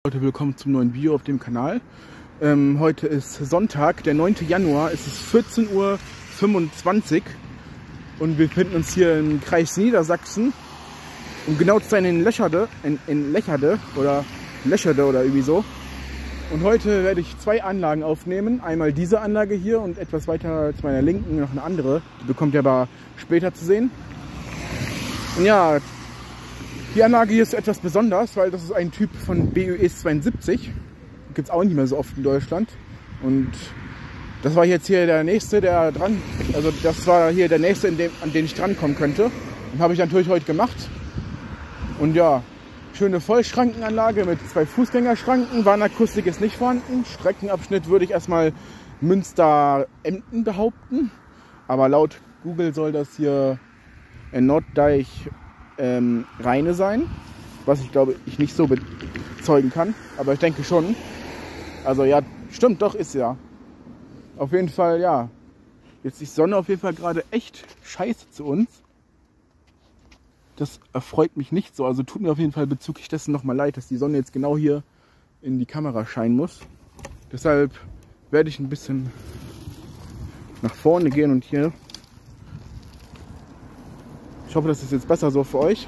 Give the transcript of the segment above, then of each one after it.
Leute, willkommen zum neuen Video auf dem Kanal. Heute ist Sonntag, der 9. Januar, es ist 14:25 Uhr und wir befinden uns hier im Kreis Niedersachsen. Um genau zu sein in Lecherde oder irgendwie so. Und heute werde ich zwei Anlagen aufnehmen. Einmal diese Anlage hier und etwas weiter zu meiner Linken noch eine andere. Die bekommt ihr aber später zu sehen. Und ja, die Anlage hier ist etwas besonders, weil das ist ein Typ von BÖS 72. Gibt es auch nicht mehr so oft in Deutschland. Und das war jetzt hier der nächste, der dran, also das war hier der nächste, an den ich drankommen könnte. Den habe ich natürlich heute gemacht. Und ja, schöne Vollschrankenanlage mit 2 Fußgängerschranken. Warnakustik ist nicht vorhanden. Streckenabschnitt würde ich erstmal Münster-Emden behaupten. Aber laut Google soll das hier in Norddeich Rheine sein, was ich glaube ich nicht so bezeugen kann, aber ich denke schon. Also ja, stimmt, doch, ist ja. Auf jeden Fall, ja. Jetzt ist die Sonne auf jeden Fall gerade echt scheiße zu uns. Das erfreut mich nicht so, also tut mir auf jeden Fall bezüglich dessen nochmal leid, dass die Sonne jetzt genau hier in die Kamera scheinen muss. Deshalb werde ich ein bisschen nach vorne gehen und hier. Ich hoffe, das ist jetzt besser so für euch.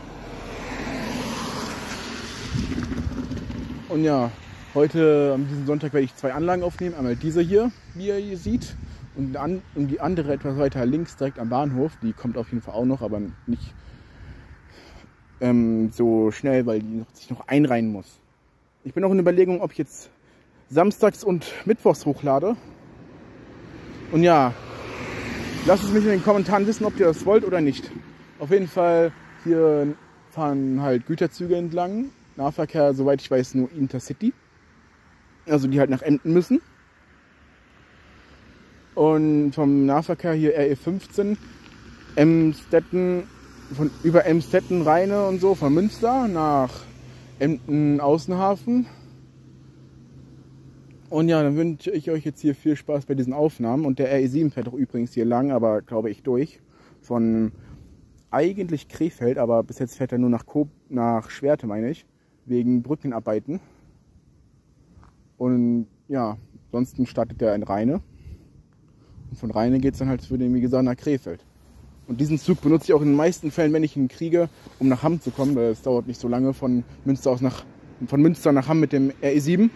Und ja, heute an diesem Sonntag werde ich 2 Anlagen aufnehmen. Einmal diese hier, wie ihr hier seht. Und die andere etwas weiter links, direkt am Bahnhof. Die kommt auf jeden Fall auch noch, aber nicht so schnell, weil die sich noch einreihen muss. Ich bin auch in Überlegung, ob ich jetzt samstags und mittwochs hochlade. Und ja, lasst es mich in den Kommentaren wissen, ob ihr das wollt oder nicht. Auf jeden Fall, hier fahren halt Güterzüge entlang. Nahverkehr, soweit ich weiß, nur Intercity. Also die halt nach Emden müssen. Und vom Nahverkehr hier RE15, über Emstetten, Rheine und so, von Münster nach Emden Außenhafen. Und ja, dann wünsche ich euch jetzt hier viel Spaß bei diesen Aufnahmen. Und der RE7 fährt auch übrigens hier lang, aber glaube ich durch. Von eigentlich Krefeld, aber bis jetzt fährt er nur nach Schwerte, meine ich, wegen Brückenarbeiten. Und ja, ansonsten startet er in Rheine. Und von Rheine geht es dann halt, wie gesagt, nach Krefeld. Und diesen Zug benutze ich auch in den meisten Fällen, wenn ich ihn kriege, um nach Hamm zu kommen, weil es dauert nicht so lange von Münster nach Hamm mit dem RE7.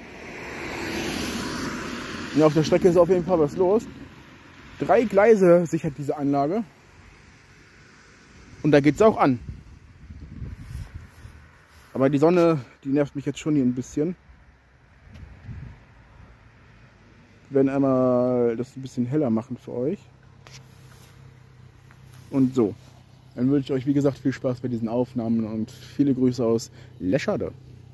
Und auf der Strecke ist auf jeden Fall was los. 3 Gleise sichert diese Anlage. Und da geht es auch an. Aber die Sonne, die nervt mich jetzt schon hier ein bisschen. Wir werden einmal das ein bisschen heller machen für euch. Und so. Dann wünsche ich euch, wie gesagt, viel Spaß bei diesen Aufnahmen und viele Grüße aus Lecherde.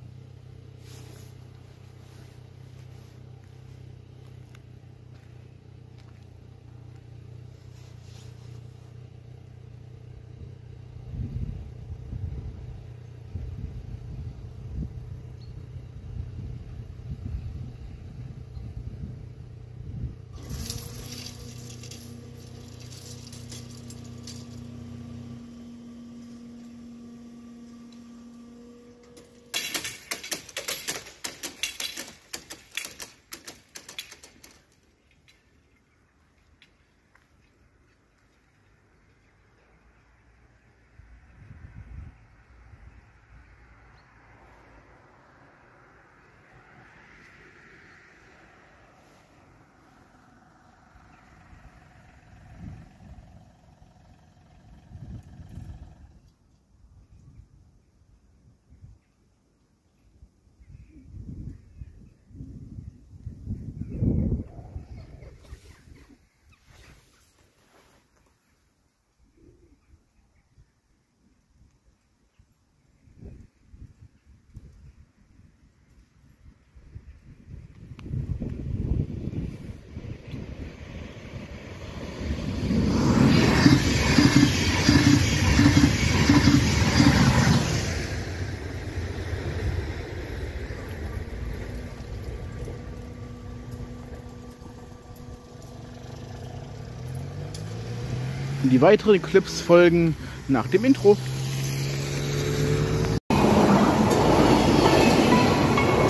Die weiteren Clips folgen nach dem Intro.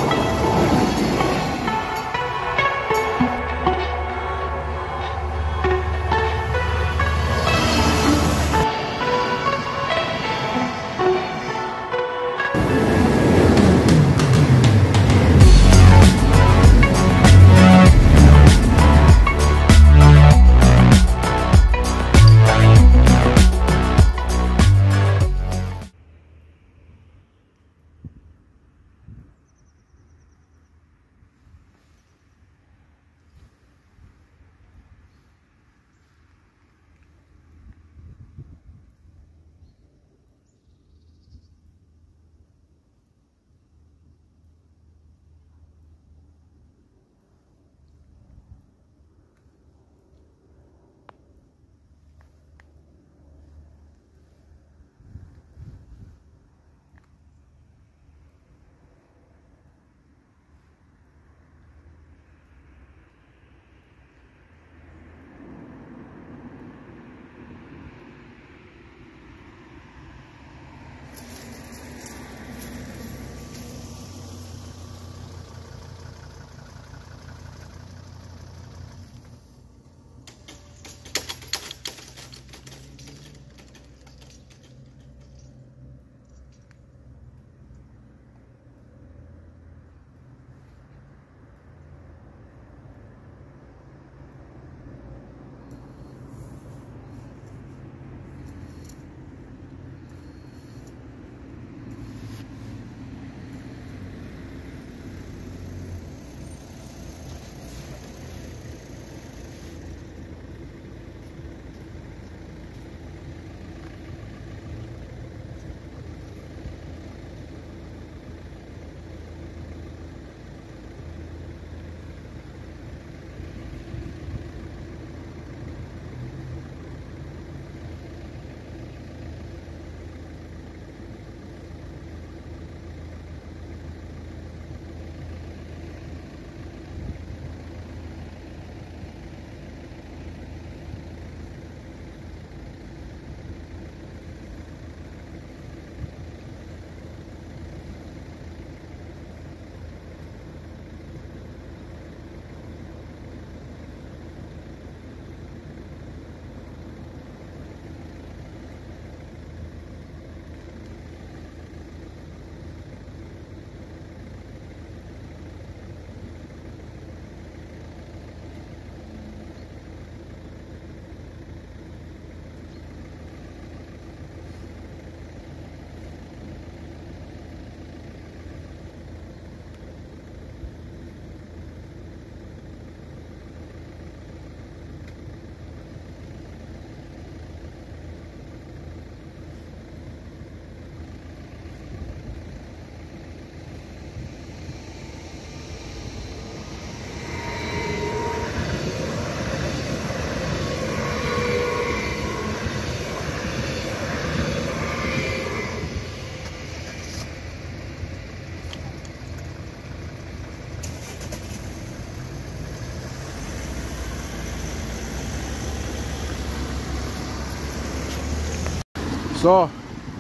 So.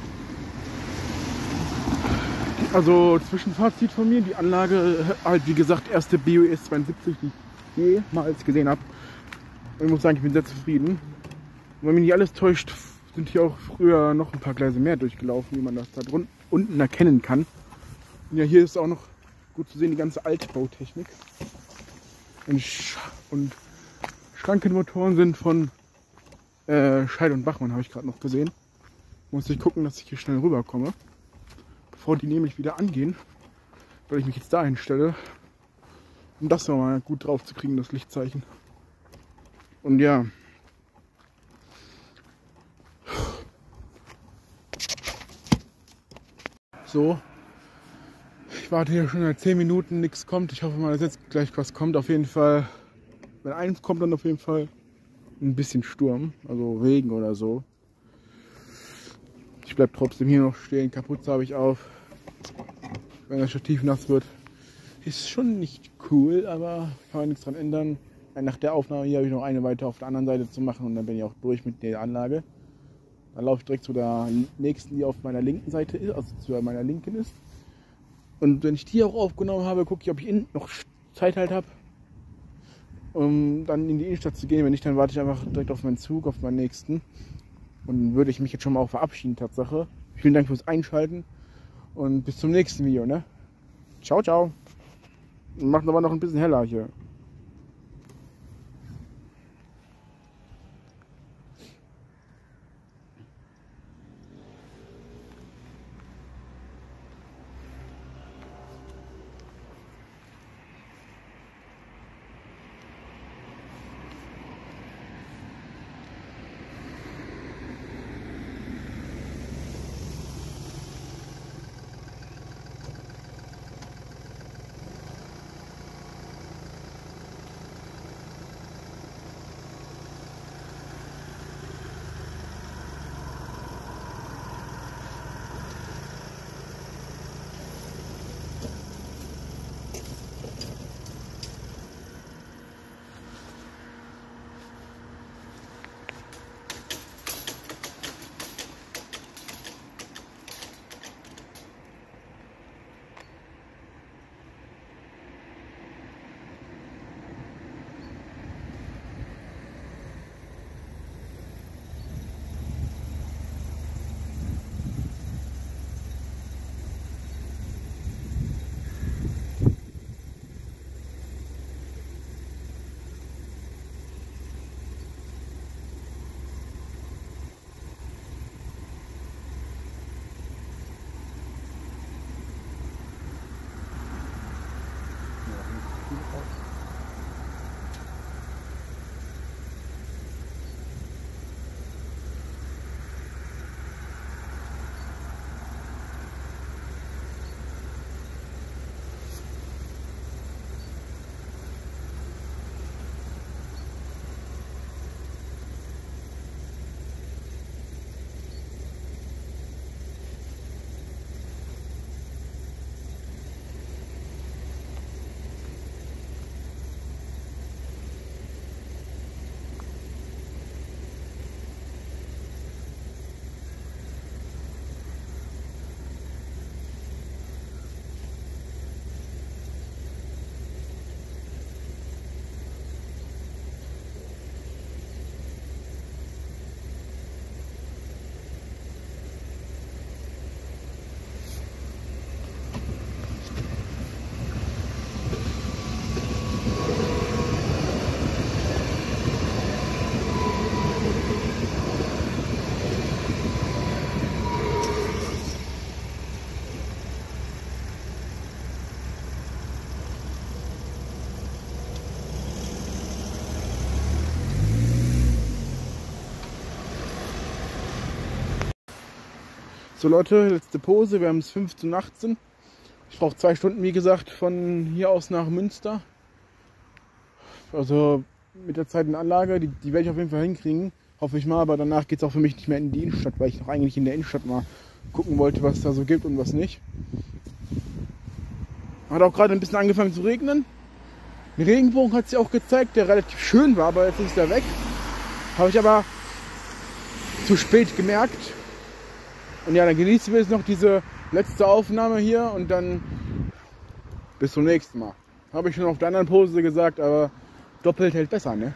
Also Zwischenfazit von mir, die Anlage halt wie gesagt erste BOS 72, die ich jemals gesehen habe. Und ich muss sagen, ich bin sehr zufrieden. Und wenn mich nicht alles täuscht, sind hier auch früher noch ein paar Gleise mehr durchgelaufen, wie man das da unten erkennen kann. Und ja, hier ist auch noch gut zu sehen die ganze Altbautechnik. Und Schrankenmotoren sind von Scheid und Bachmann, habe ich gerade noch gesehen. Muss ich gucken, dass ich hier schnell rüberkomme. Bevor die nämlich wieder angehen, weil ich mich jetzt dahin stelle, um das nochmal gut drauf zu kriegen, das Lichtzeichen. Und ja. So. Ich warte hier schon seit 10 Minuten, nichts kommt. Ich hoffe mal, dass jetzt gleich was kommt. Auf jeden Fall, wenn eins kommt, dann auf jeden Fall ein bisschen Sturm, also Regen oder so. Ich bleibe trotzdem hier noch stehen, Kapuze habe ich auf. Wenn das Stativ nass wird, ist schon nicht cool, aber kann man nichts dran ändern. Nach der Aufnahme hier habe ich noch eine weiter auf der anderen Seite zu machen und dann bin ich auch durch mit der Anlage. Dann laufe ich direkt zu der nächsten, die auf meiner linken Seite ist, also zu meiner linken ist. Und wenn ich die auch aufgenommen habe, gucke ich, ob ich noch Zeit halt habe, um dann in die Innenstadt zu gehen. Wenn nicht, dann warte ich einfach direkt auf meinen Zug, auf meinen nächsten. Und dann würde ich mich jetzt schon mal auch verabschieden, Tatsache. Vielen Dank fürs Einschalten und bis zum nächsten Video, ne? Ciao, ciao. Macht aber noch ein bisschen heller hier. So Leute, letzte Pose, wir haben es 15:18. Ich brauche 2 Stunden, wie gesagt, von hier aus nach Münster. Also mit der zweiten Anlage, die werde ich auf jeden Fall hinkriegen, hoffe ich mal. Aber danach geht es auch für mich nicht mehr in die Innenstadt, weil ich noch eigentlich in der Innenstadt mal gucken wollte, was es da so gibt und was nicht. Hat auch gerade ein bisschen angefangen zu regnen. Den Regenbogen hat sie auch gezeigt, der relativ schön war, aber jetzt ist er weg. Habe ich aber zu spät gemerkt. Und ja, dann genießen wir jetzt noch diese letzte Aufnahme hier und dann bis zum nächsten Mal. Habe ich schon auf der anderen Pose gesagt, aber doppelt hält besser, ne?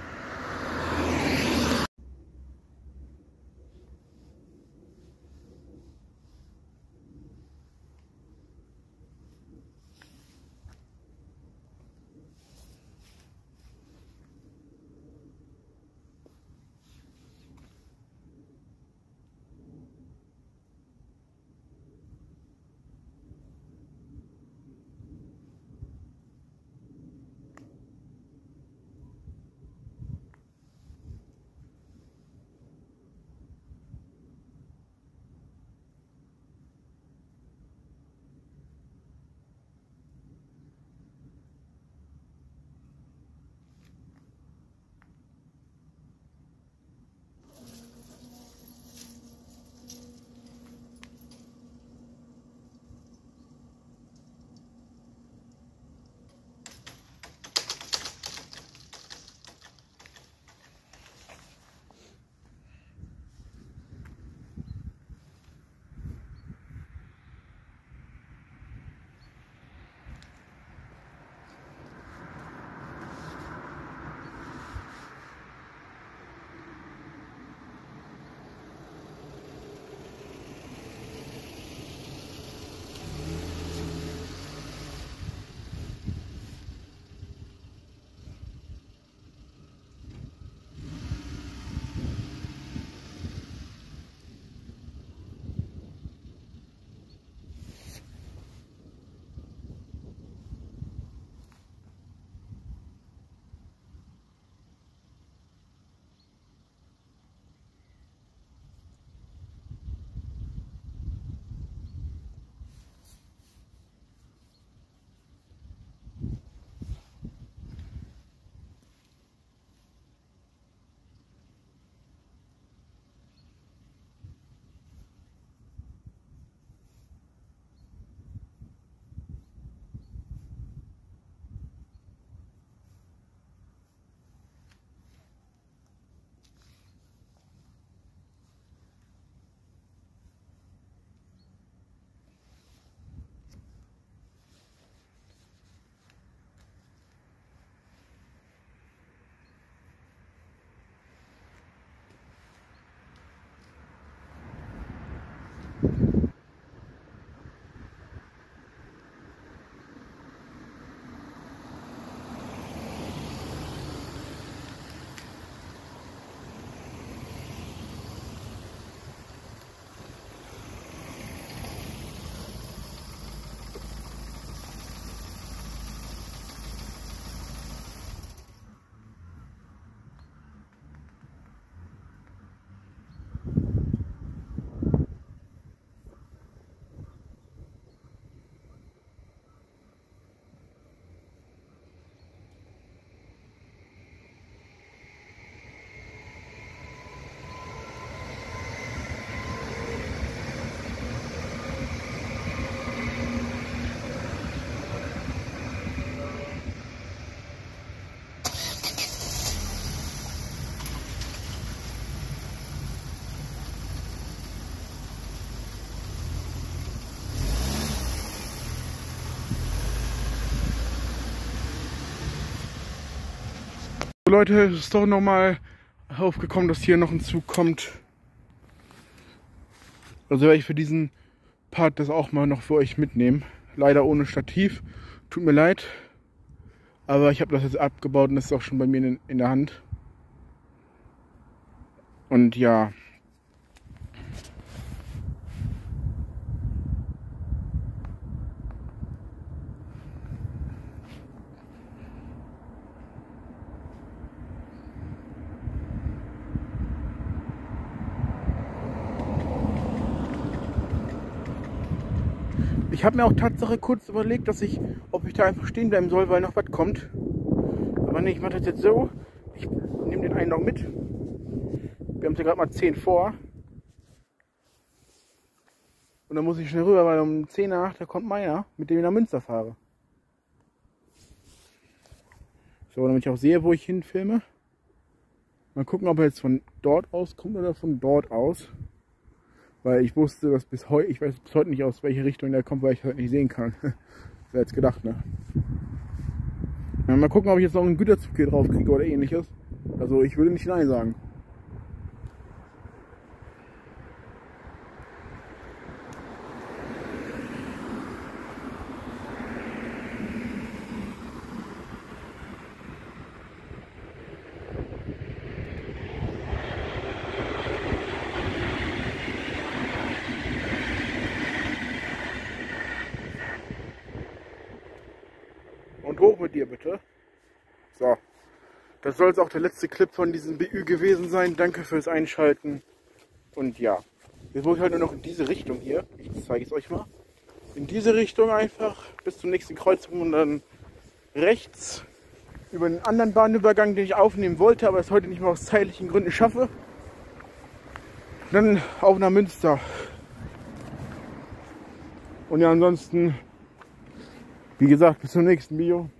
Leute, es ist doch nochmal aufgekommen, dass hier noch ein Zug kommt. Also werde ich für diesen Part das auch mal noch für euch mitnehmen. Leider ohne Stativ. Tut mir leid. Aber ich habe das jetzt abgebaut und das ist auch schon bei mir in der Hand. Und ja. Ich habe mir auch Tatsache kurz überlegt, ob ich da einfach stehen bleiben soll, weil noch was kommt. Aber nee, ich mache das jetzt so. Ich nehme den einen noch mit. Wir haben es ja gerade mal 10 vor. Und dann muss ich schnell rüber, weil um 10 nach, da kommt meiner, mit dem ich nach Münster fahre. So, damit ich auch sehe, wo ich hinfilme. Mal gucken, ob er jetzt von dort aus kommt oder von dort aus. Weil ich wusste, dass ich weiß bis heute nicht, aus welche Richtung der kommt, weil ich halt nicht sehen kann. Wer hätte es gedacht, ne? Ja, mal gucken, ob ich jetzt noch einen Güterzug hier drauf kriege oder ähnliches. Also ich würde nicht nein sagen. Und hoch mit dir bitte. So. Das soll jetzt auch der letzte Clip von diesem BÜ gewesen sein. Danke fürs Einschalten. Und ja. Jetzt muss ich halt nur noch in diese Richtung hier. Ich zeige es euch mal. In diese Richtung einfach bis zum nächsten Kreuzung und dann rechts über einen anderen Bahnübergang, den ich aufnehmen wollte, aber es heute nicht mehr aus zeitlichen Gründen schaffe. Dann auf nach Münster. Und ja, ansonsten, wie gesagt, bis zum nächsten Video.